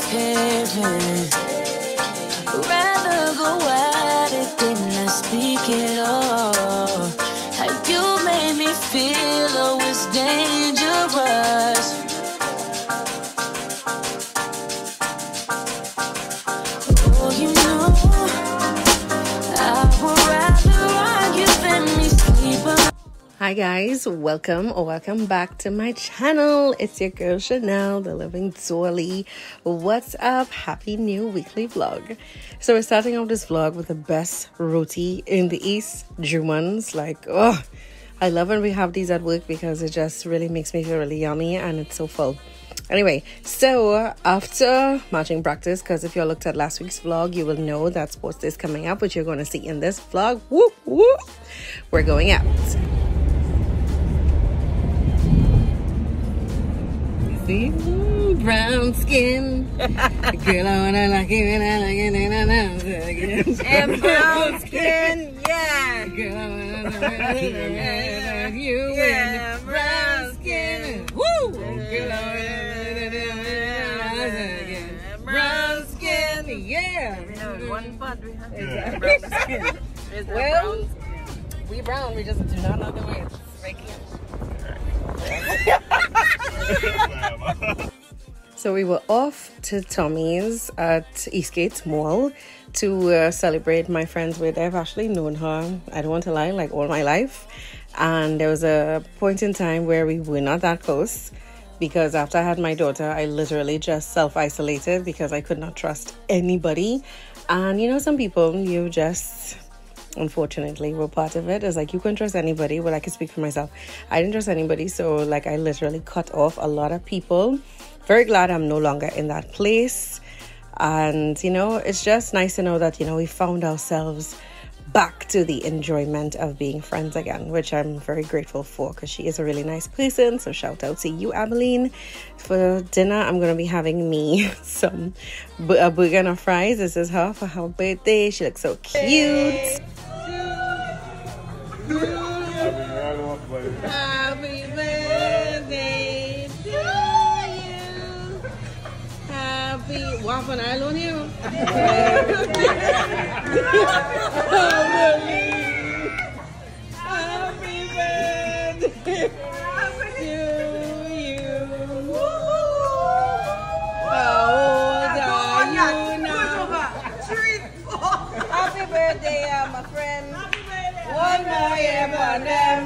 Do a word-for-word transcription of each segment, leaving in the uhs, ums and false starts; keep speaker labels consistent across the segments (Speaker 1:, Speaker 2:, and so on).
Speaker 1: misbehaving. Rather go at it than not speak at all. How you made me feel, oh, it's dangerous. Oh, you know, I would rather argue than me sleep alone.
Speaker 2: Hi guys, welcome or welcome back to my channel. It's your girl Chanel, the living Dolly. What's up? Happy new weekly vlog. So we're starting off this vlog with the best roti in the East, Jumans. Like, oh, I love when we have these at work because it just really makes me feel really yummy and it's so full. Anyway, so after marching practice, because if you looked at last week's vlog, you will know that sports day is coming up, which you're going to see in this vlog. Whoop, whoop. We're going out. See? Ooh, brown skin. Girl, I wanna like it when I like it and I know it. And brown skin, yeah. Girl, I wanna like you yeah, and brown skin. Woo! Girl, I wanna brown skin, yeah. You know, one part we have yeah. Brown skin. Well, brown skin. We brown, we just do not know the way. It's right here. So we were off to Tommy's at Eastgate Mall to uh, celebrate my friend's birthday. I've actually known her, I don't want to lie, like all my life. And there was a point in time where we were not that close because after I had my daughter, I literally just self-isolated because I could not trust anybody. And you know, some people, you just... unfortunately we're part of it. It's like you couldn't trust anybody. Well, I can speak for myself, I didn't trust anybody, so like I literally cut off a lot of people. Very glad I'm no longer in that place. And you know, it's just nice to know that, you know, we found ourselves back to the enjoyment of being friends again, which I'm very grateful for because she is a really nice person. So shout out to you, Abilene. For dinner, I'm gonna be having me some a burger and fries. This is her for her birthday. She looks so cute. Happy birthday to you. Happy waffle I on you. Happy birthday to you. How old are you now? Happy birthday, uh, my friend. One more year for them.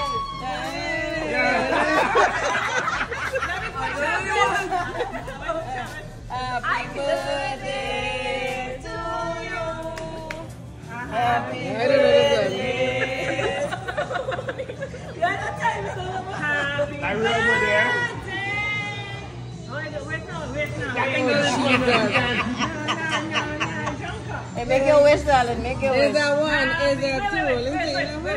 Speaker 2: Happy birthday to you. Happy birthday. I remember there. Wait now, wait now. Hey, make your wish, darling. Make your wish. Is that one? Is that two? Let me see that one.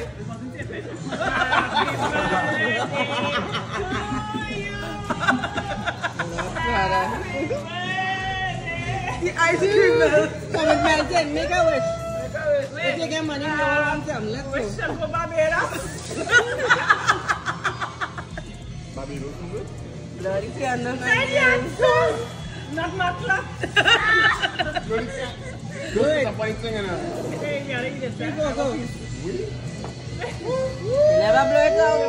Speaker 2: The ice cream milk. Come with my ten. Make a wish. If you get money, you want some. Let's go. Wish for Barbados. Barbados? Bloody candle. Not my club. Good. Good. Go, go. Never blow it out.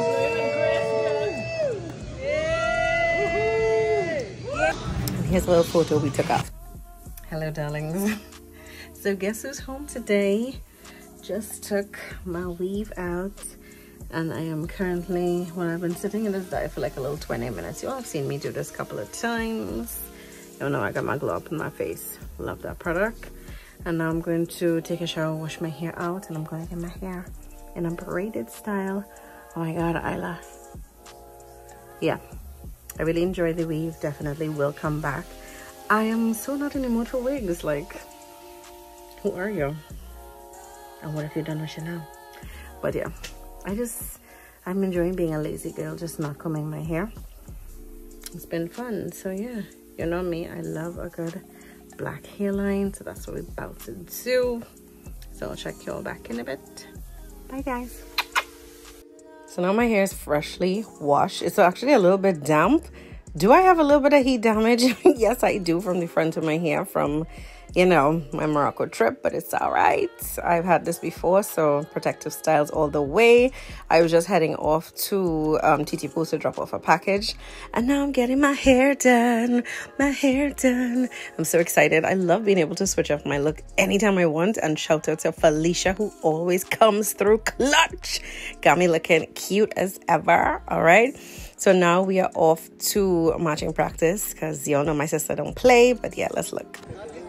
Speaker 2: Here's a little photo we took off. Hello, darlings. So guess who's home today? Just took my weave out. And I am currently, well, I've been sitting in this dye for like a little twenty minutes. You all have seen me do this a couple of times. You know, I got my glow up in my face. Love that product. And now I'm going to take a shower, wash my hair out, and I'm going to get my hair in a braided style. Oh my God, Isla. Yeah, I really enjoy the weave. Definitely will come back. I am so not in the mood for wigs. Like, who are you? And what have you done with Chanel? But yeah, I just, I'm enjoying being a lazy girl, just not combing my hair. It's been fun. So yeah, you know me, I love a good black hairline, so that's what we're about to do. So I'll check you all back in a bit. Bye guys. So now my hair is freshly washed. It's actually a little bit damp Do I have a little bit of heat damage? Yes, I do, from the front of my hair from, you know, my Morocco trip, but it's all right. I've had this before, so protective styles all the way. I was just heading off to um, T T Post to drop off a package, and now I'm getting my hair done, my hair done. I'm so excited. I love being able to switch up my look anytime I want, and shout out to Felicia, who always comes through clutch. Got me looking cute as ever, all right? So now we are off to marching practice, because y'all know my sister don't play, but yeah, let's look.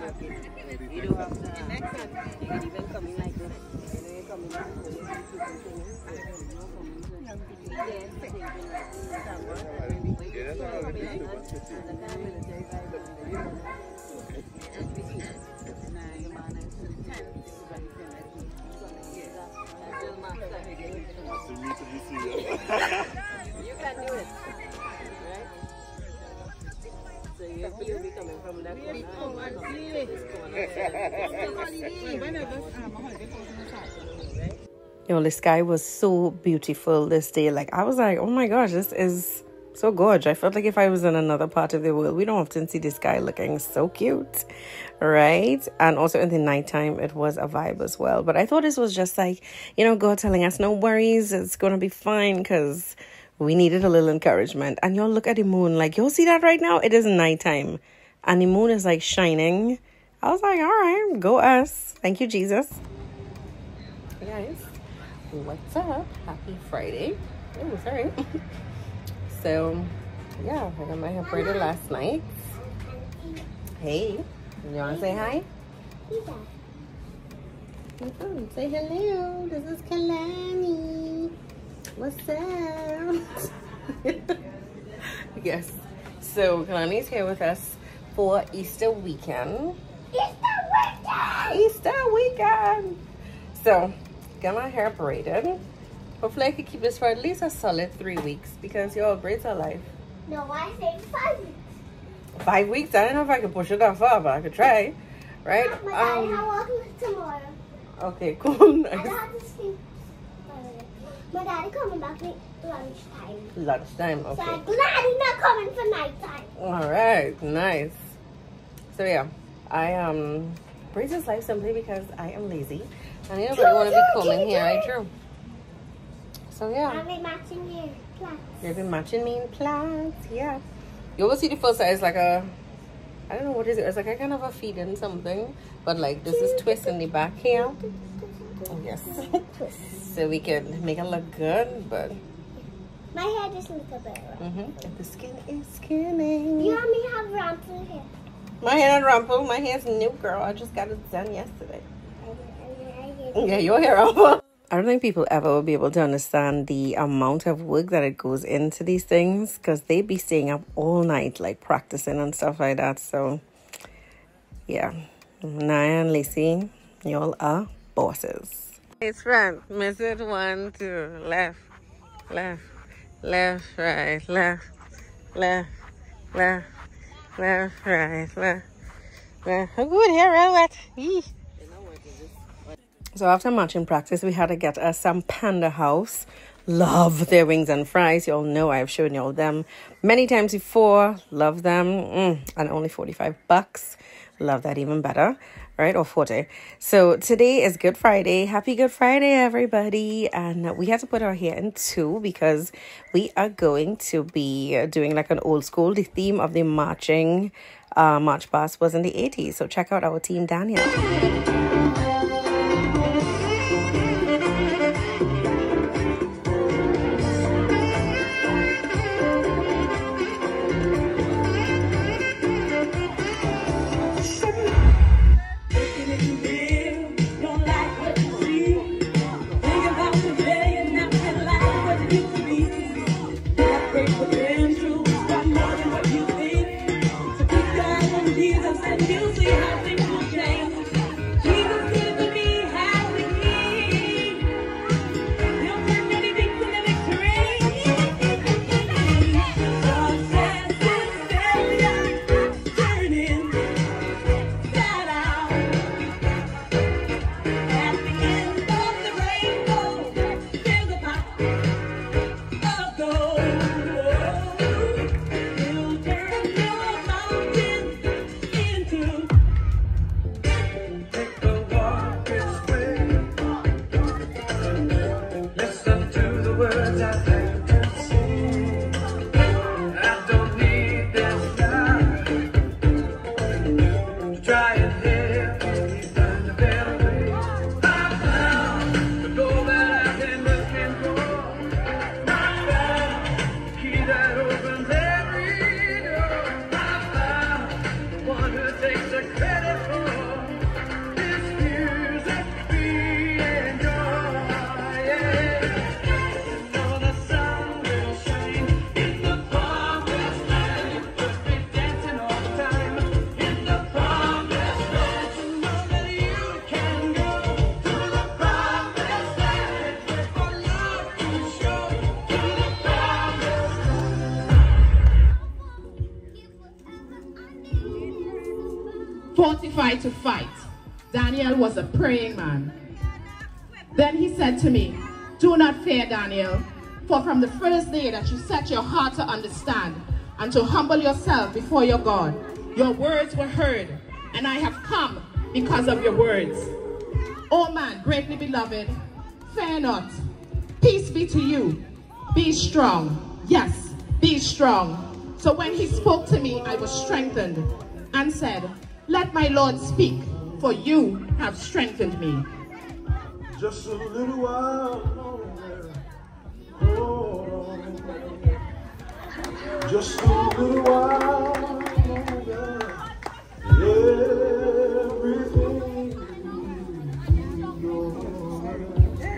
Speaker 3: You can do it, right? So you'll be coming from that corner.
Speaker 2: Yo, the sky was so beautiful this day. Like, I was like, oh my gosh, this is so gorgeous. I felt like if I was in another part of the world. We don't often see the sky looking so cute, right? And also in the nighttime, it was a vibe as well. But I thought this was just like, you know, God telling us, no worries, it's going to be fine, because we needed a little encouragement. And y'all look at the moon. Like, y'all see that right now? It is nighttime, and the moon is like shining. I was like, all right, go us. Thank you, Jesus. Hey guys, what's up? Happy Friday. Oh, sorry. So, yeah, I got my hair braided last night. Hey, you want to say hi? Yeah. Say hello. This is Kalani. What's up? Yes. So, Kalani's here with us for Easter weekend.
Speaker 4: Easter weekend!
Speaker 2: Easter weekend! So, got my hair braided. Hopefully I could keep this for at least a solid three weeks, because your braids are life.
Speaker 4: No, I say five weeks.
Speaker 2: Five weeks? I don't know if I could push it that far, but I could try. Right?
Speaker 4: My daddy,
Speaker 2: Um,
Speaker 4: how working tomorrow?
Speaker 2: okay, cool. Nice.
Speaker 4: I don't have to sleep. My daddy coming back at lunchtime.
Speaker 2: Lunchtime,
Speaker 4: So
Speaker 2: okay.
Speaker 4: I'm glad he's not coming for nighttime.
Speaker 2: All right, nice. So yeah, I um braids is life simply because I am lazy, and I don't really want to be combing hair. I drew. So yeah,
Speaker 4: I'll be matching your plants.
Speaker 2: you've been matching me in plants. Yeah, you will see the first side is like a, I don't know what is it. It's like a kind of a feed-in something, but like this is twist in the back here. Oh, yes. So we can make it look good, but
Speaker 4: My hair just looks a bit rough.
Speaker 2: mm-hmm. the skin is skinning.
Speaker 4: You and me have rumple hair.
Speaker 2: My hair not rumpled. My hair's new, girl. I just got it done yesterday. Yeah, your hair rumpled. I don't think people ever will be able to understand the amount of work that it goes into these things, because they be staying up all night, like practicing and stuff like that. So, yeah. Naya and Lacey, y'all are bosses. It's front. Miss it. One, two. Left, left, left, right, left, left, left, left, right, left, left. Oh, good hair, right? Yee. So after marching practice, we had to get us some Panda House. Love their wings and fries. Y'all know I've shown y'all them many times before. Love them. Mm, and only forty-five bucks. Love that even better. Right? Or forty. So today is Good Friday. Happy Good Friday, everybody. And we had to put our hair in two because we are going to be doing like an old school. The theme of the marching uh, march past was in the eighties. So check out our team, Daniel.
Speaker 5: Jesus, and you see how things will change. Jesus fortified to fight. Daniel was a praying man. Then he said to me, do not fear, Daniel, for from the first day that you set your heart to understand and to humble yourself before your God, your words were heard, and I have come because of your words. O man, greatly beloved, fear not. Peace be to you. Be strong. Yes, be strong. So when he spoke to me, I was strengthened and said, let my Lord speak, for you have strengthened me.
Speaker 6: Just a little while longer. Oh, just a little while longer. Everything will be all right.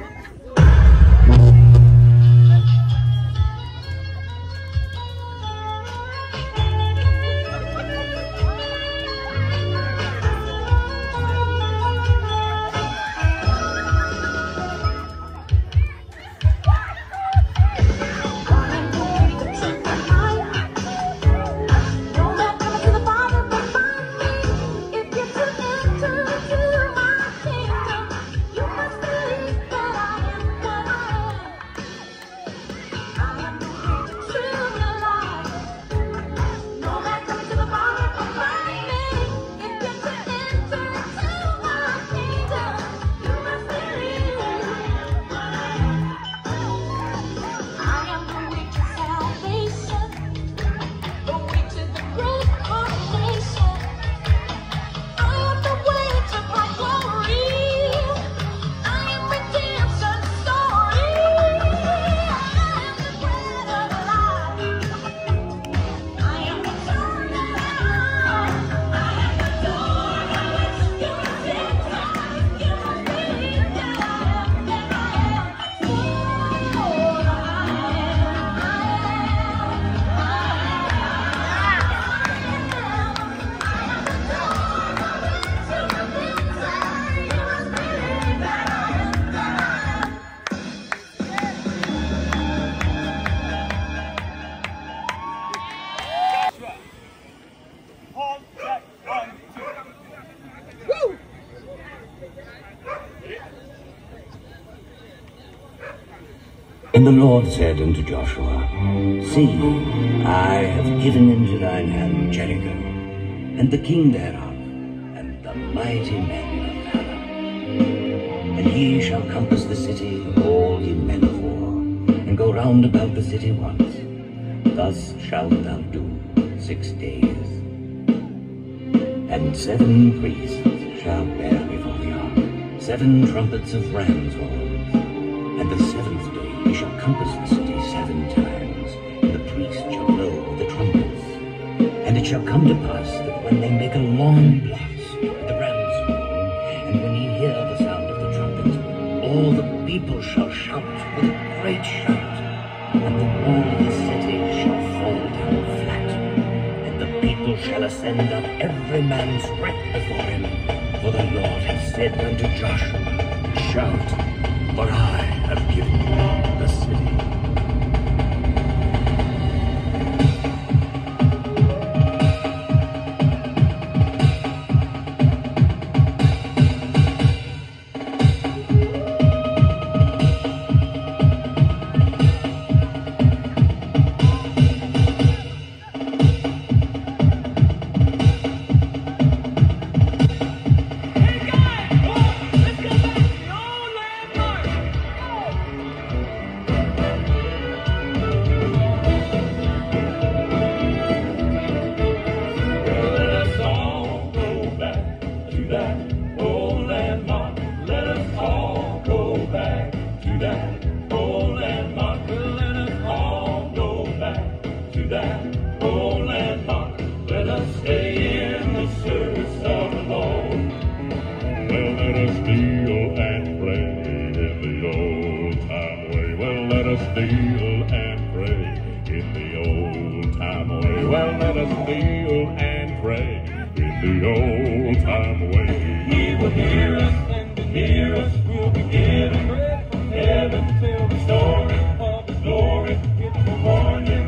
Speaker 7: And the Lord said unto Joshua, See, I have given into thine hand Jericho, and the king thereof, and the mighty men of valor. And ye shall compass the city, all ye men of war, and go round about the city once. Thus shalt thou do six days. And seven priests shall bear before the ark seven trumpets of ram's horns. And the seventh day ye shall compass the city seven times, and the priests shall blow the trumpets. And it shall come to pass that when they make a long blast with the ram's horn, and when ye hear the sound of the trumpet, all the people shall shout with a great shout, and the wall of the city shall fall down flat, and the people shall ascend up every man's breath before him. For the Lord hath said unto Joshua, Shout, for I have given you the city.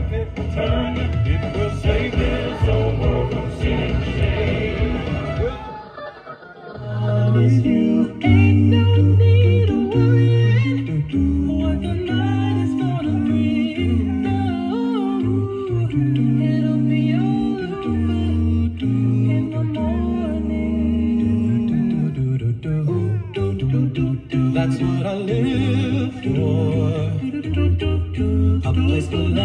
Speaker 6: Turn it, it will save this old world from sin and shame.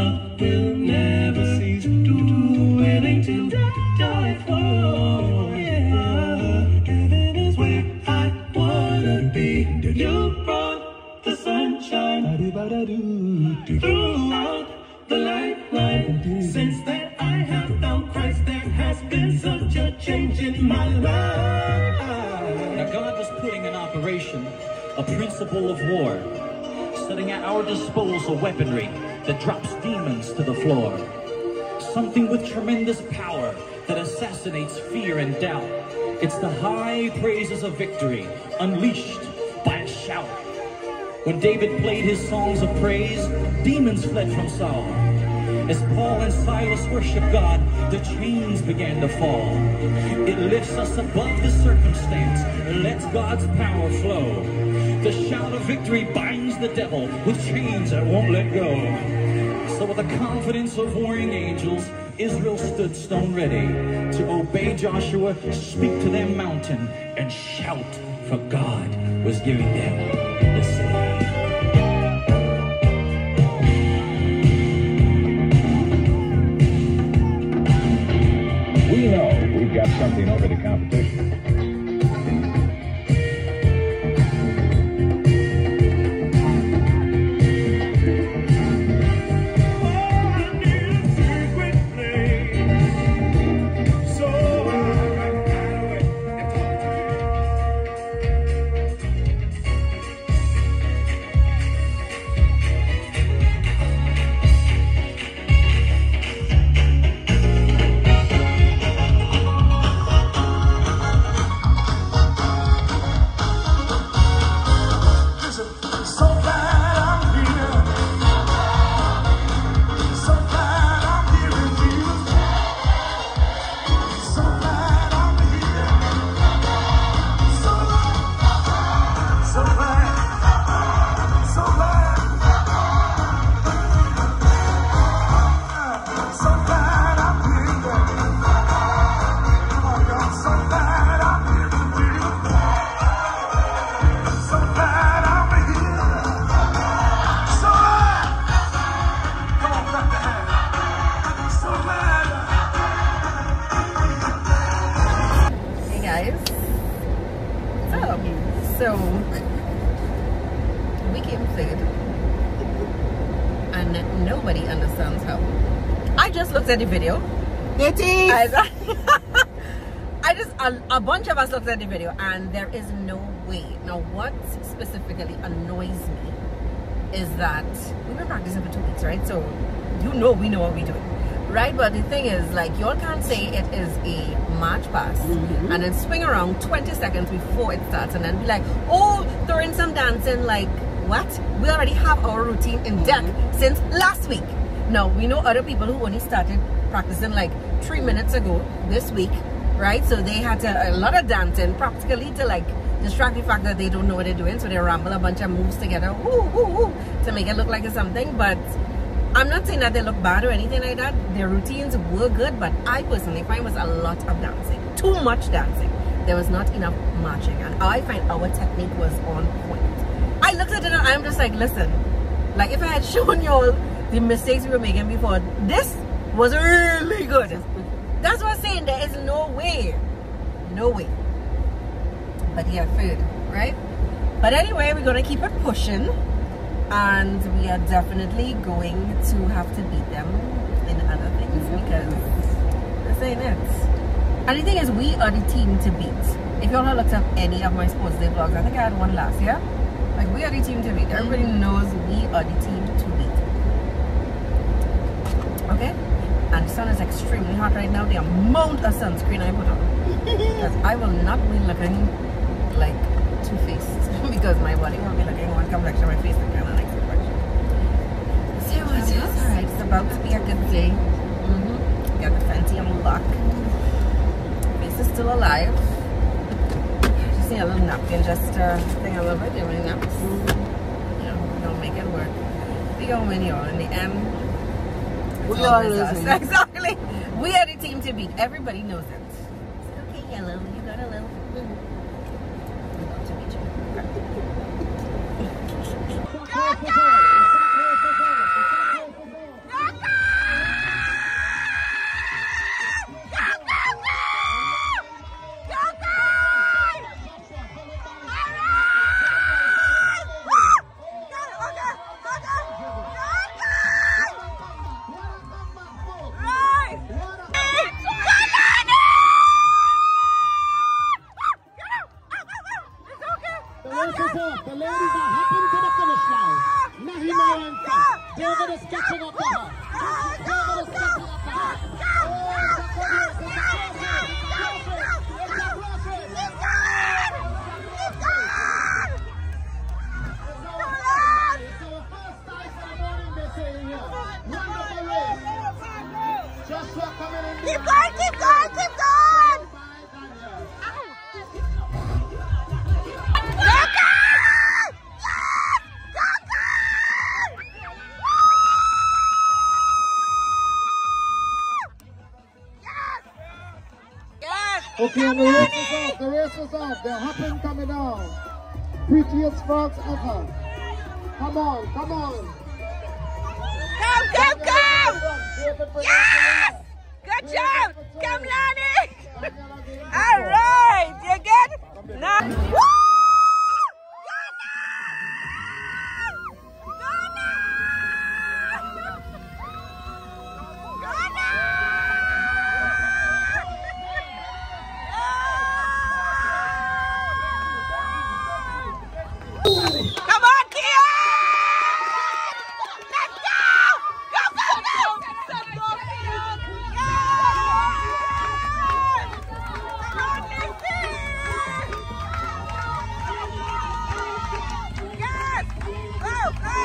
Speaker 7: love will never cease. Too willing to die for. Yeah, heaven is where I wanna be. You brought the sunshine throughout the lifeline. Since then I have found Christ. There has been such a change in my life.
Speaker 8: Now God was putting in operation a principle of war, setting at our disposal weaponry that drops demons to the floor. Something with tremendous power that assassinates fear and doubt. It's the high praises of victory, unleashed by a shout. When David played his songs of praise, demons fled from Saul. As Paul and Silas worshiped God, the chains began to fall. It lifts us above the circumstance and lets God's power flow. The shout of victory binds the devil with chains that won't let go. So with the confidence of warring angels, Israel stood stone ready to obey Joshua, speak to their mountain, and shout, for God was giving them the city.
Speaker 9: We know we've got something over the competition.
Speaker 2: So, we came played, and nobody understands how. I just looked at the video.
Speaker 3: It is.
Speaker 2: I, I just, a, a bunch of us looked at the video, and there is no way. Now, what specifically annoys me is that we've been practicing for two weeks, right? So, you know we know what we're doing. Right, but the thing is, like, y'all can't say it is a march pass mm-hmm. and then swing around twenty seconds before it starts and then be like, oh, throw in some dancing. Like, what? We already have our routine in deck mm-hmm. since last week. Now, we know other people who only started practicing like three minutes ago this week, right? So they had to, a lot of dancing practically to like distract the fact that they don't know what they're doing. So they ramble a bunch of moves together woo, woo, woo, to make it look like it's something. But I'm not saying that they look bad or anything like that. Their routines were good, but I personally find it was a lot of dancing. Too much dancing. There was not enough marching. And I find our technique was on point. I looked at it and I'm just like, listen, like if I had shown you all the mistakes we were making before, this was really good. That's what I'm saying. There is no way. No way. But yeah, food, right? But anyway, we're going to keep it pushing. And we are definitely going to have to beat them in other things because this ain't it. And the thing is, we are the team to beat. If y'all have looked up any of my sports day vlogs, I think I had one last year. Like, we are the team to beat. Everybody knows we are the team to beat. Okay? And the sun is extremely hot right now. The amount of sunscreen I put on. Because I will not be looking like two-faced. Because my body will be looking one complexion, my face is kind of like complexion. So what is alright, it's about to be a good day. Mm-hmm. Got the Fenty on lock. Face is still alive. Just need a little napkin, just uh think a little bit, doing naps. Mm-hmm. You know, don't make it work. We gonna win, y'all. In the end, we are losing. Exactly. We are the team to beat. Everybody knows it. Okay, hello, you got a little.
Speaker 10: Keep going, keep going, keep going! Go, go! Yes! Go, go! Yes! Yes!
Speaker 6: Okay, the race is off, the race is off. They're hopping coming down. Prettiest frogs ever. Come on, come on.
Speaker 10: Come, come, come! Yes! Good job! Come, Lonnie! All right, you good? Now, woo! Come on, Kia! Let's go! Go, go, go! Let's go, Kia! Yes! Come on, Lizzie! Yes! Go, go!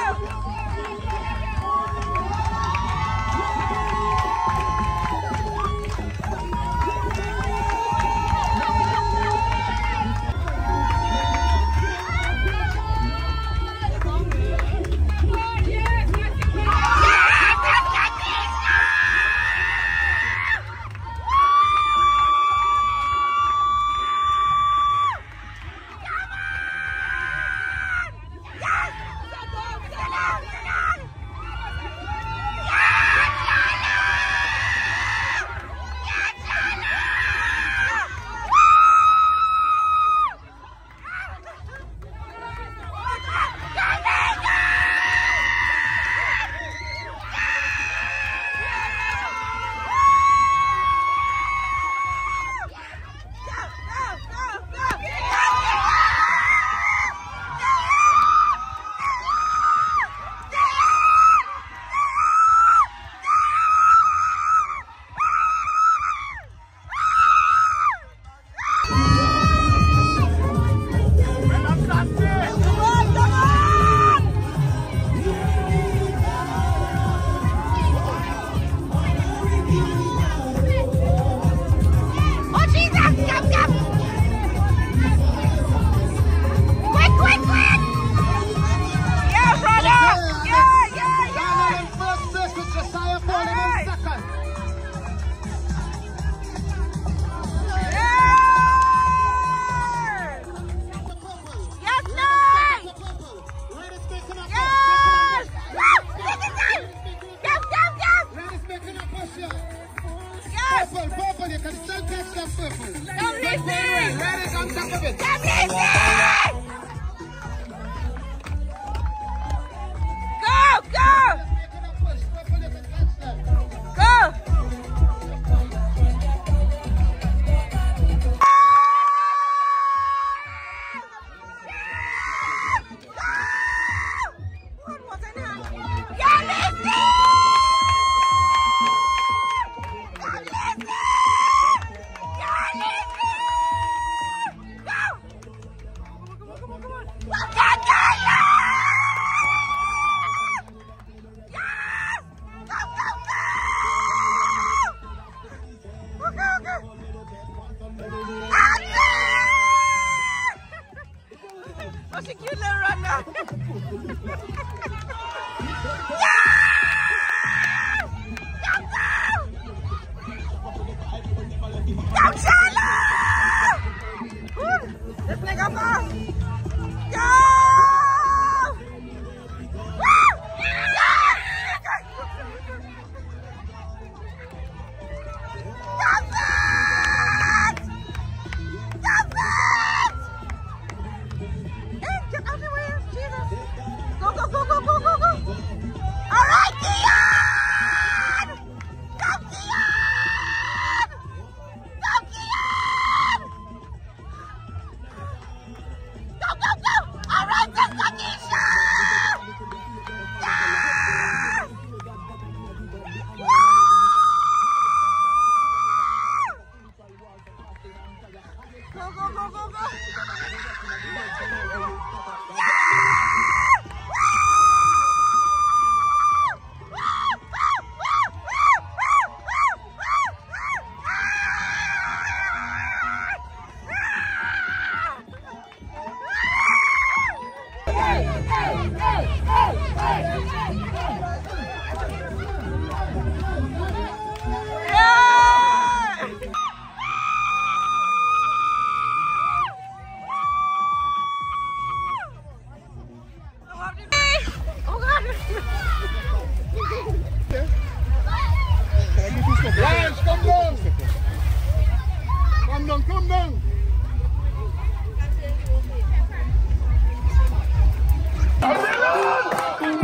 Speaker 10: Go, go, go, go!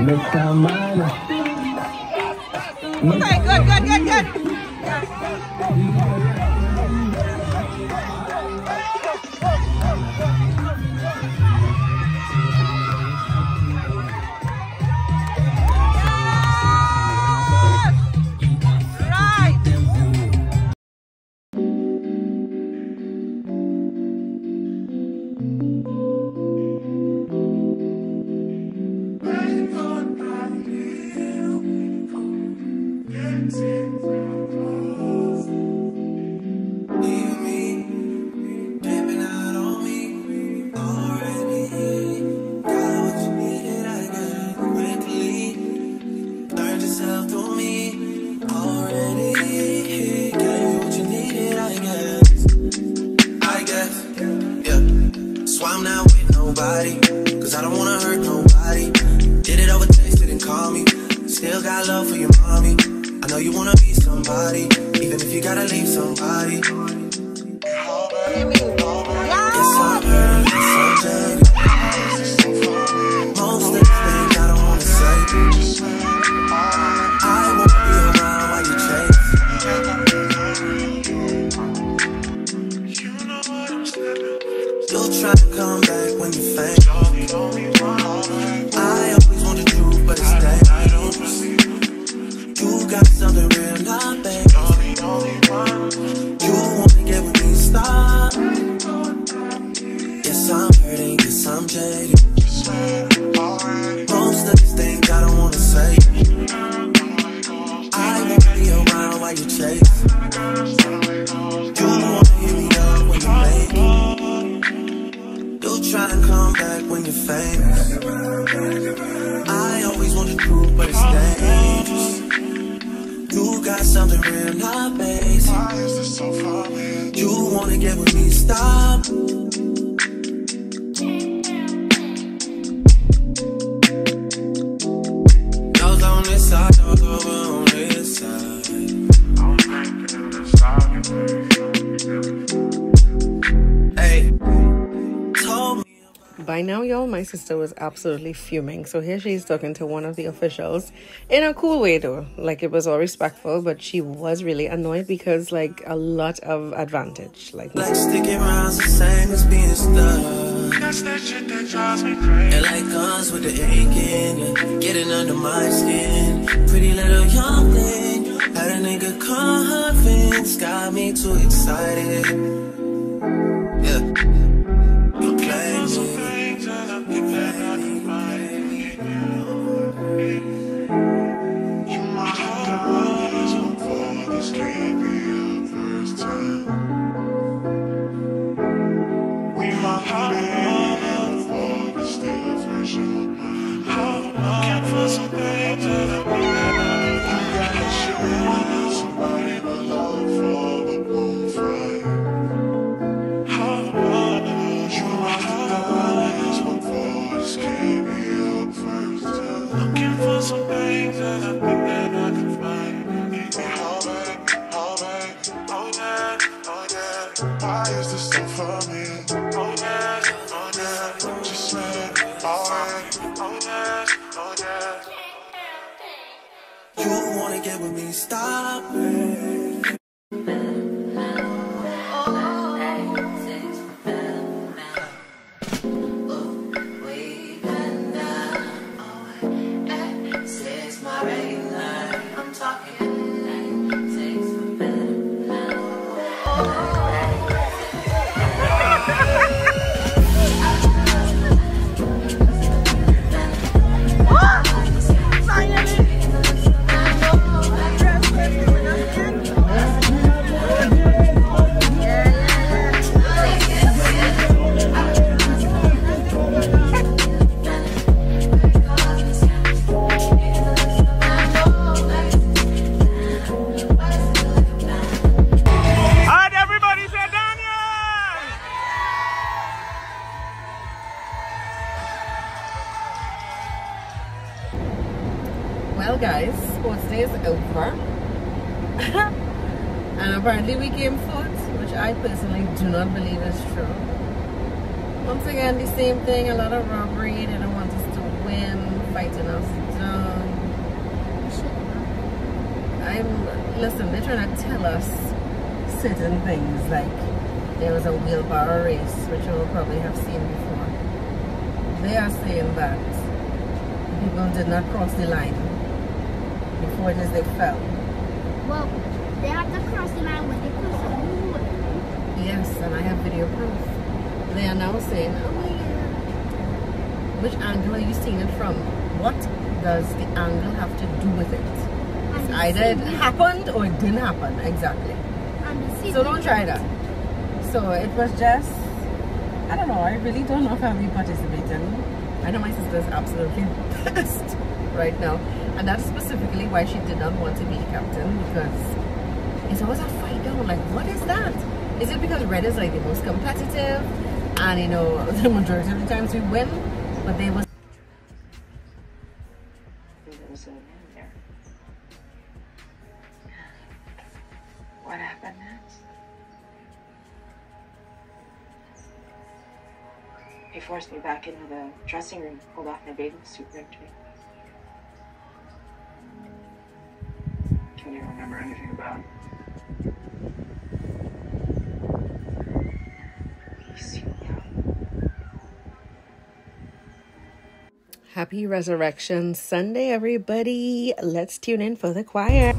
Speaker 10: Okay, good, good, good, good.
Speaker 11: Cause I don't wanna hurt nobody. Did it over text, didn't call me. Still got love for your mommy. I know you wanna be somebody, even if you gotta leave somebody. Yes, I'm hurt, yes, I'm jaded. Most of the things I don't wanna say. I won't be around while you chase. You try to come back when you faint. I always want the truth, but it's dangerous. You got something real, not bad. You wanna get with me, stop. Yes, I'm hurting, yes, I'm jaded. Most of these things I don't wanna say. I won't be around while you chase. You wanna hear me up when you make it. Try and come back when you're famous. I always want the truth, but it's dangerous. You got something real, not basic. You wanna get with me, stop. Those on this side, those over on this side. Hey.
Speaker 2: By now, y'all, my sister was absolutely fuming. So here she is talking to one of the officials in a cool way, though. Like, it was all respectful, but she was really annoyed because, like, a lot of advantage. Like,
Speaker 11: like sticking around the same as being stuck. That's that shit that drives me crazy. And like guns with the aching, yeah, getting under my skin. Pretty little young thing, had a nigga convinced, got me too excited. Yeah. You play me. Get with me, stop it.
Speaker 2: Well, guys, sports day is over. And apparently we came fourth, which I personally do not believe is true. Once again, the same thing, a lot of robbery. They don't want us to win, fighting us I'm, listen, they're trying to tell us certain things, like there was a wheelbarrow race, which you will probably have seen before. They are saying that people did not cross the line before it is they fell.
Speaker 4: Well, they have to cross the line when they cross the road.
Speaker 2: Yes, and I have video proof. They are now saying, oh yeah. Which angle are you seeing it from? What does the angle have to do with it? It's either it happened or it didn't happen, exactly. So don't try that. So it was just, I don't know, I really don't know if I'll be participating. I know my sister's absolutely pissed right now. And that's specifically why she did not want to be captain, because it's always a fight down. Like, what is that? Is it because red is like the most competitive and, you know, the majority of the times we win? But they was
Speaker 12: There was a man there. What happened next? He forced me back into the dressing room, pulled off my bathing suit, ripped me.
Speaker 9: Can you remember anything about it?
Speaker 2: Happy Resurrection Sunday, everybody. Let's tune in for the choir.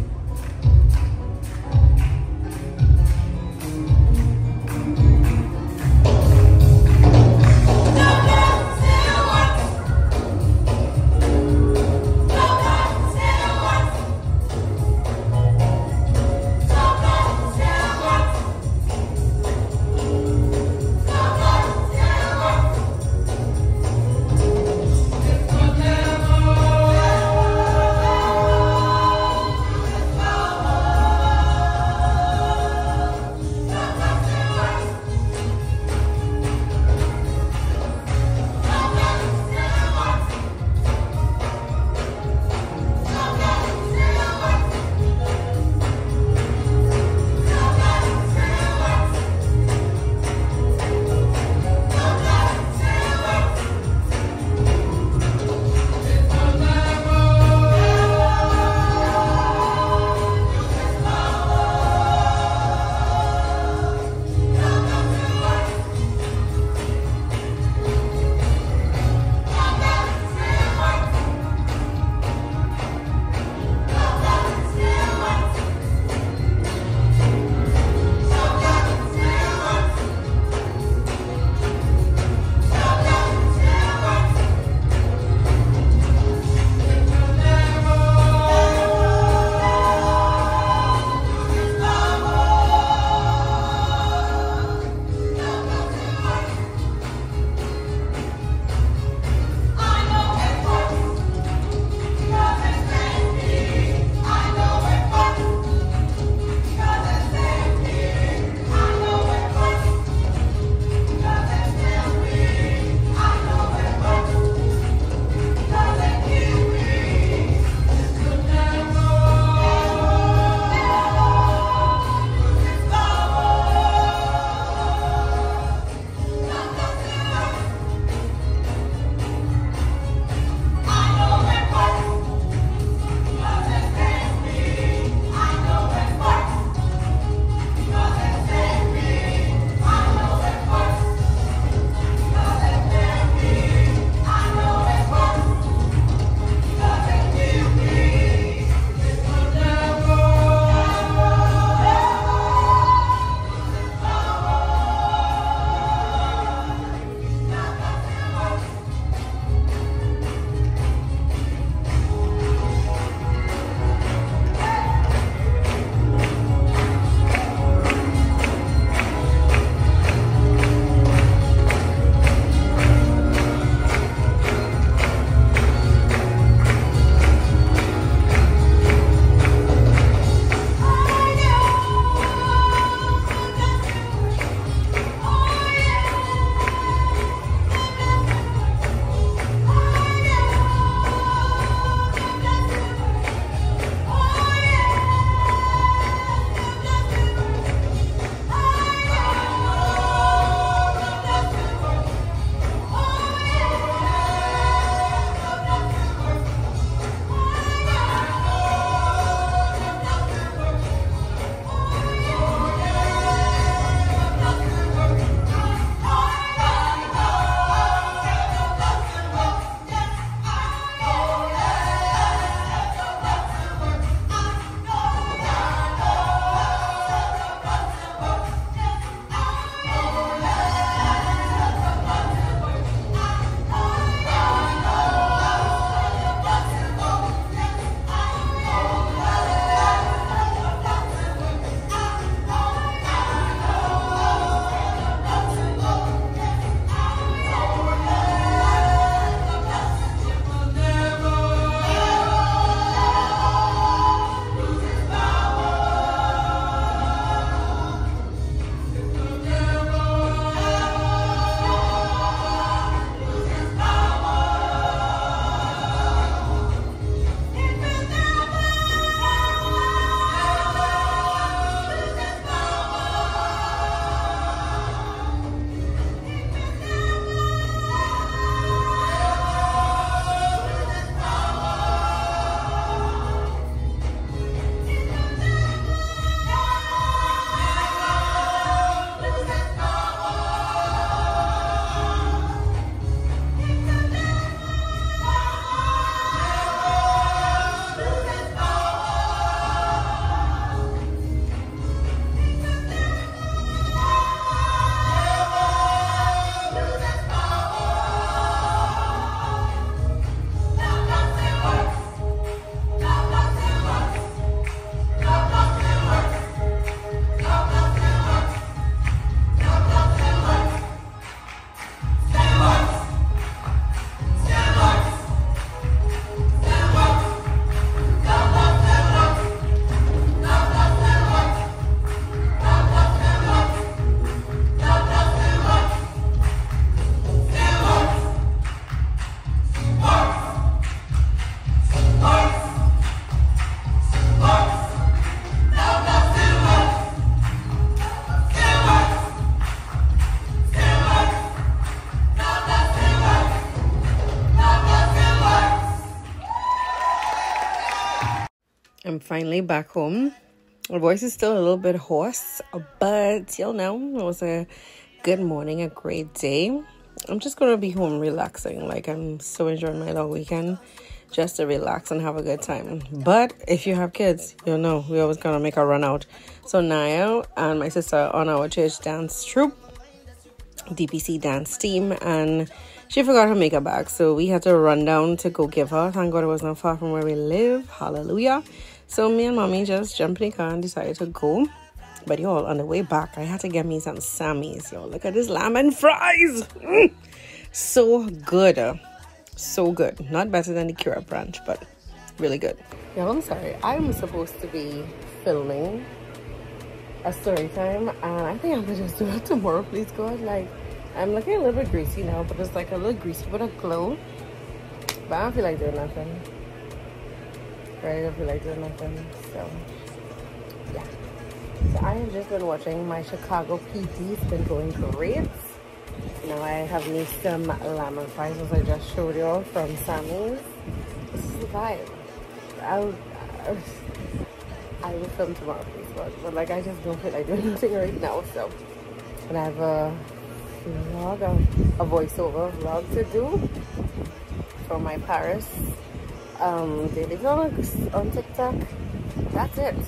Speaker 2: finally back home. My voice is still a little bit hoarse, but you'll know it was a good morning, a great day. I'm just gonna be home relaxing. Like, I'm so enjoying my long weekend, just to relax and have a good time. But if you have kids, you'll know we always gonna make a run out. So Naya and my sister are on our church dance troupe, D P C dance team, and she forgot her makeup bag, so we had to run down to go give her. Thank God it was not far from where we live. Hallelujah. So me and mommy just jumped in the car and decided to go. But y'all, on the way back, I had to get me some Sammy's. Y'all, look at this lamb and fries. Mm. So good. So good. Not better than the Cura branch, but really good. Y'all, I'm sorry. I'm supposed to be filming a story time, and I think I'm gonna just do it tomorrow, please God. Like, I'm looking a little bit greasy now, but it's like a little greasy with a glow. But I don't feel like doing nothing. Right? I don't feel like doing nothing. So, yeah. So I have just been watching my Chicago P D. It's been going great. Now I have me some lamb and fries, as I just showed you all from Sammy's. This is the vibe. I'll, I'll, I will film tomorrow, please God. But like, I just don't feel like doing nothing right now. So, and I have a vlog, a, a voiceover vlog to do for my Paris um, daily vlogs on TikTok. That's it.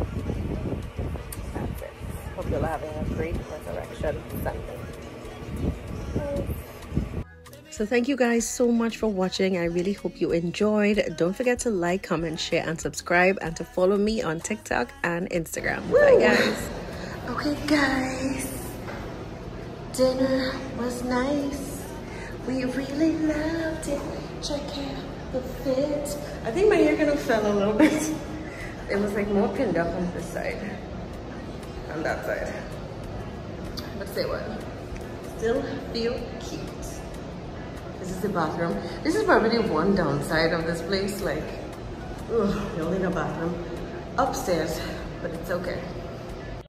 Speaker 2: That's it. Hope you're having a great Resurrection Sunday. Bye. So thank you guys so much for watching. I really hope you enjoyed. Don't forget to like, comment, share, and subscribe, and to follow me on TikTok and Instagram. Woo! Bye guys. Okay guys. Dinner was nice. We really loved it. Check out the fit. I think my hair kind of fell a little bit. It was like more pinned up on this side. On that side. But say what? Still feel cute. This is the bathroom. This is probably the one downside of this place. Like, ugh, you only need a bathroom upstairs, but it's okay.